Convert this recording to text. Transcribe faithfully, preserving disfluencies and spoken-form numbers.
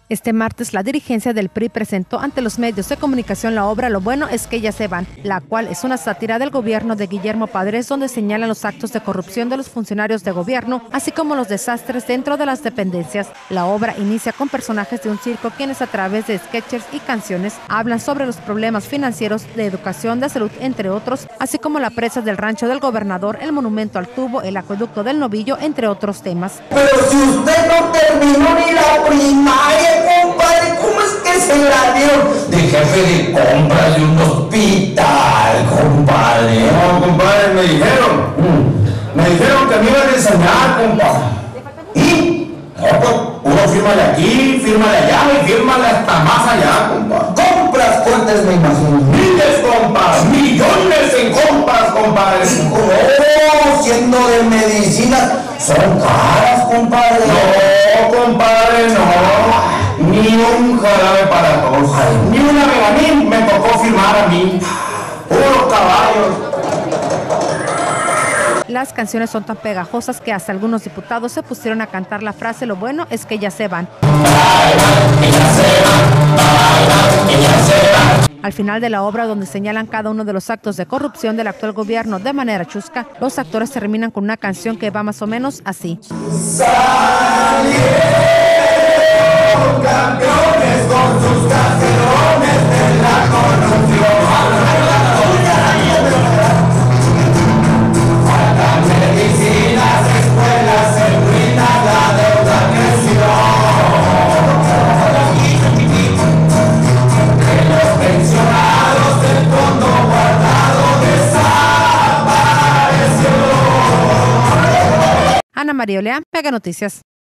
Este martes, la dirigencia del P R I presentó ante los medios de comunicación la obra Lo bueno es que ya se van, la cual es una sátira del gobierno de Guillermo Padres, donde señalan los actos de corrupción de los funcionarios de gobierno, así como los desastres dentro de las dependencias. La obra inicia con personajes de un circo quienes a través de sketches y canciones hablan sobre los problemas financieros, de educación, de salud, entre otros, así como la presa del rancho del gobernador, el monumento al tubo, el acueducto del Novillo, entre otros temas. Pero si usted no terminó ni la primaria, compadre, ¿cómo es que se la dieron de jefe de compras de un hospital, compadre? No, compadre, me dijeron, mm, me dijeron que me iban a enseñar, compadre. ¿Y? No, pues, uno fírmale aquí, fírmale allá y fírmale hasta más allá, compadre. Compras fuertes, me imagino. Miles, compadre, millones en compras, compadre. No, siendo de medicina, son caras, compadre. No, compadre, no. Ni un jarabe para todos. Ni una Meganín me tocó firmar a mí. Puros caballos. Las canciones son tan pegajosas que hasta algunos diputados se pusieron a cantar la frase "Lo bueno es que ya se van". Al final de la obra, donde señalan cada uno de los actos de corrupción del actual gobierno de manera chusca, los actores terminan con una canción que va más o menos así. Salieron campeones con sus caserones de la corrupción. Faltan medicinas, escuelas, en ruinas, la deuda creció. De los pensionados del fondo guardado desapareció. Ana María Oleán, Mega Noticias.